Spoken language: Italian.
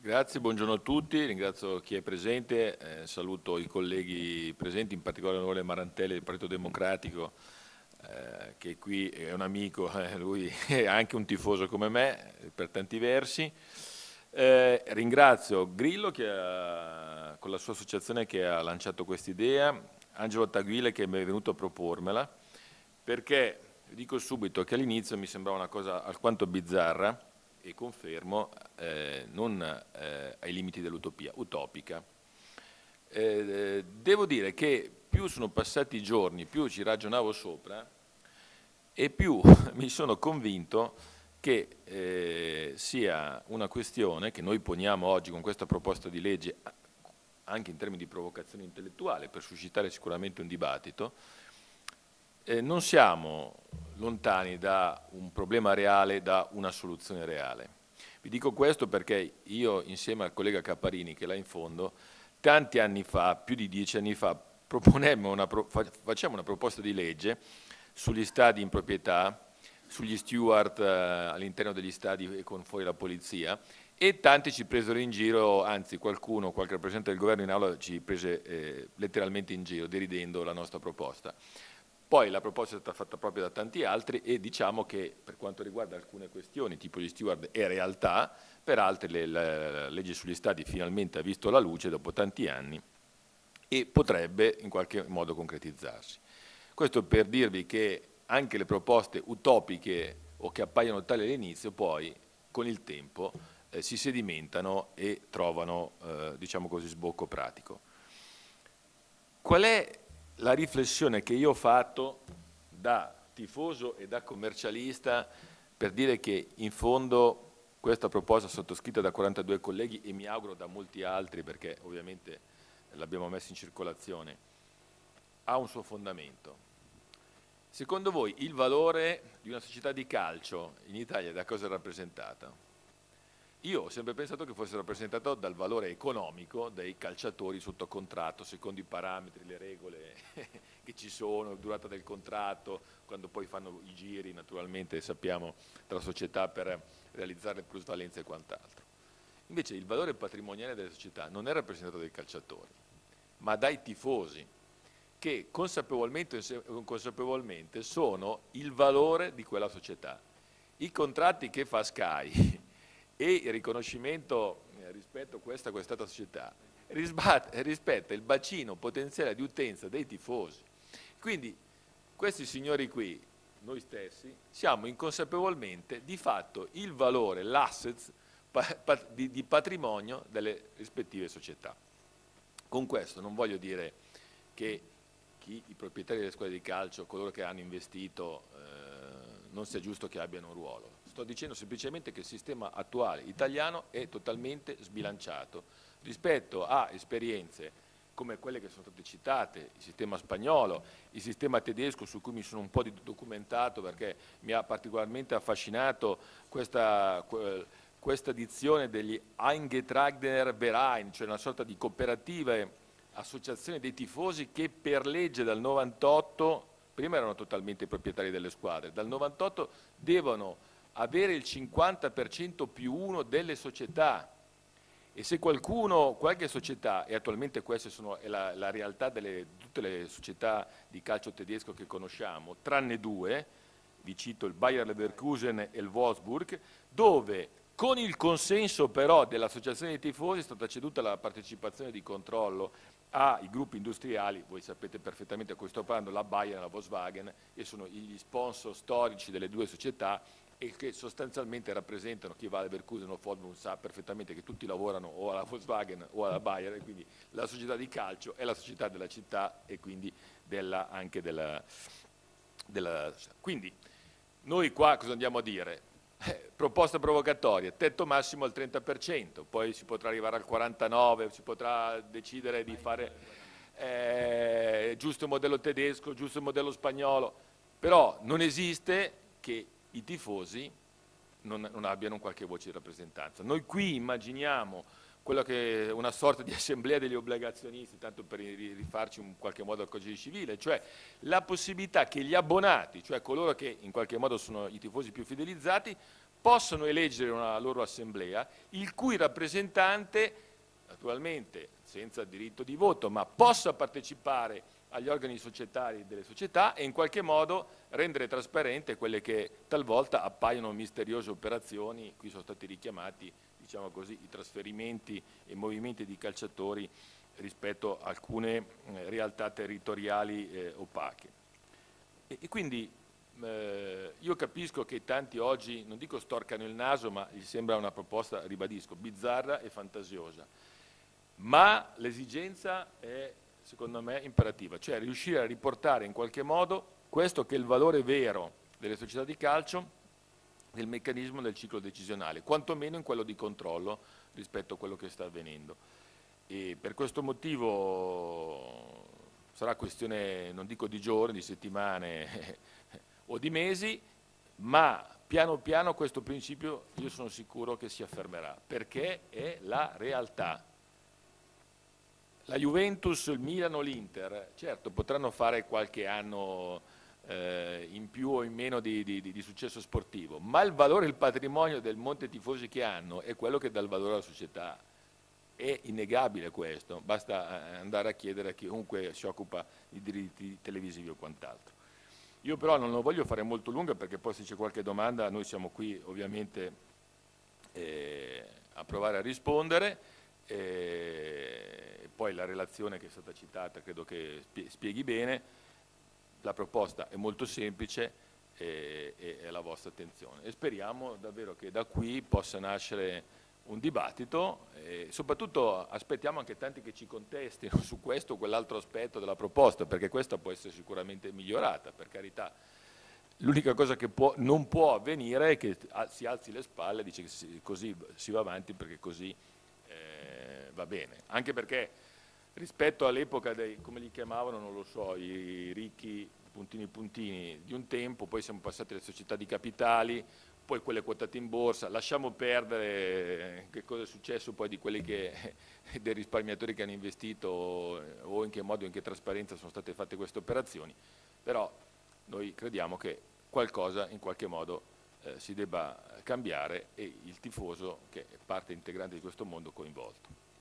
Grazie, buongiorno a tutti, ringrazio chi è presente, saluto i colleghi presenti, in particolare l'onorevole Marantelli del Partito Democratico, che qui è un amico, lui è anche un tifoso come me, per tanti versi. Ringrazio Grillo con la sua associazione che ha lanciato quest'idea, Angelo Taguile che mi è venuto a propormela, perché dico subito che all'inizio mi sembrava una cosa alquanto bizzarra, e confermo, non ai limiti dell'utopia, utopica. Devo dire che più sono passati i giorni, più ci ragionavo sopra e più mi sono convinto che sia una questione che noi poniamo oggi con questa proposta di legge anche in termini di provocazione intellettuale per suscitare sicuramente un dibattito. Non siamo lontani da un problema reale, da una soluzione reale. Vi dico questo perché io, insieme al collega Caparini, che è là in fondo, tanti anni fa, più di 10 anni fa, facciamo una proposta di legge sugli stadi in proprietà, sugli steward all'interno degli stadi e con fuori la polizia, e tanti ci presero in giro, anzi qualche rappresentante del governo in aula ci prese letteralmente in giro, deridendo la nostra proposta. Poi la proposta è stata fatta proprio da tanti altri e diciamo che per quanto riguarda alcune questioni, tipo gli steward, è realtà, per altre la legge sugli stadi finalmente ha visto la luce dopo tanti anni e potrebbe in qualche modo concretizzarsi. Questo per dirvi che anche le proposte utopiche o che appaiono tali all'inizio poi con il tempo si sedimentano e trovano, diciamo così, sbocco pratico. Qual è la riflessione che io ho fatto da tifoso e da commercialista per dire che in fondo questa proposta sottoscritta da 42 colleghi e mi auguro da molti altri, perché ovviamente l'abbiamo messa in circolazione, ha un suo fondamento? Secondo voi il valore di una società di calcio in Italia da cosa è rappresentata? Io ho sempre pensato che fosse rappresentato dal valore economico dei calciatori sotto contratto, secondo i parametri, le regole che ci sono, durata del contratto, quando poi fanno i giri, naturalmente sappiamo, tra società per realizzare le plusvalenze e quant'altro. Invece il valore patrimoniale delle società non è rappresentato dai calciatori, ma dai tifosi, che consapevolmente o inconsapevolmente sono il valore di quella società. I contratti che fa Sky e il riconoscimento rispetto a questa società rispetta il bacino potenziale di utenza dei tifosi. Quindi questi signori qui, noi stessi, siamo inconsapevolmente di fatto il valore, l'asset di patrimonio delle rispettive società. Con questo non voglio dire che i proprietari delle squadre di calcio, coloro che hanno investito, non sia giusto che abbiano un ruolo. Sto dicendo semplicemente che il sistema attuale italiano è totalmente sbilanciato rispetto a esperienze come quelle che sono state citate, il sistema spagnolo, il sistema tedesco, su cui mi sono un po' documentato perché mi ha particolarmente affascinato questa dizione degli Eingetragener Verein, cioè una sorta di cooperative, associazioni dei tifosi che per legge dal 98, prima erano totalmente proprietari delle squadre, dal 98 devono avere il 50% più uno delle società, e se qualche società, e attualmente questa è la realtà di tutte le società di calcio tedesco che conosciamo, tranne due, vi cito il Bayer Leverkusen e il Wolfsburg, dove con il consenso però dell'associazione dei tifosi è stata ceduta la partecipazione di controllo ai gruppi industriali, voi sapete perfettamente a cui sto parlando, la Bayer e la Volkswagen, e sono gli sponsor storici delle due società e che sostanzialmente rappresentano, chi va a Leverkusen o Volkswagen sa perfettamente che tutti lavorano o alla Volkswagen o alla Bayer, e quindi la società di calcio è la società della città e quindi anche della. Quindi noi qua cosa andiamo a dire? Proposta provocatoria, tetto massimo al 30%, poi si potrà arrivare al 49%, si potrà decidere di fare giusto il modello tedesco, giusto il modello spagnolo, però non esiste che i tifosi non abbiano qualche voce di rappresentanza. Noi qui immaginiamo quello che è una sorta di assemblea degli obbligazionisti, tanto per rifarci in qualche modo al codice civile, cioè la possibilità che gli abbonati, cioè coloro che in qualche modo sono i tifosi più fidelizzati, possono eleggere una loro assemblea, il cui rappresentante, naturalmente senza diritto di voto, ma possa partecipare agli organi societari delle società e in qualche modo rendere trasparente quelle che talvolta appaiono misteriose operazioni. Qui sono stati richiamati, diciamo così, i trasferimenti e movimenti di calciatori rispetto a alcune realtà territoriali opache. E quindi io capisco che tanti oggi, non dico storcano il naso, ma gli sembra una proposta, ribadisco, bizzarra e fantasiosa, ma l'esigenza è, secondo me, imperativa, cioè riuscire a riportare in qualche modo questo che è il valore vero delle società di calcio, del meccanismo del ciclo decisionale, quantomeno in quello di controllo rispetto a quello che sta avvenendo. E per questo motivo sarà questione, non dico di giorni, di settimane o di mesi, ma piano piano questo principio io sono sicuro che si affermerà, perché è la realtà. La Juventus, il Milano, l'Inter, certo potranno fare qualche anno in più o in meno di successo sportivo, ma il valore, il patrimonio del monte tifosi che hanno è quello che dà il valore alla società. È innegabile questo, basta andare a chiedere a chiunque si occupa di diritti televisivi o quant'altro. Io però non lo voglio fare molto lunga perché poi se c'è qualche domanda noi siamo qui ovviamente a provare a rispondere. Poi la relazione che è stata citata credo che spieghi bene, la proposta è molto semplice e è alla vostra attenzione e speriamo davvero che da qui possa nascere un dibattito e soprattutto aspettiamo anche tanti che ci contestino su questo o quell'altro aspetto della proposta, perché questa può essere sicuramente migliorata, per carità. L'unica cosa che non può avvenire è che si alzi le spalle e dice che così si va avanti perché così va bene, anche perché rispetto all'epoca dei, come li chiamavano, non lo so, i ricchi puntini puntini di un tempo, poi siamo passati alle società di capitali, poi quelle quotate in borsa, lasciamo perdere che cosa è successo poi di quelli dei risparmiatori che hanno investito o in che modo, in che trasparenza sono state fatte queste operazioni, però noi crediamo che qualcosa in qualche modo si debba cambiare e il tifoso, che è parte integrante di questo mondo, coinvolto.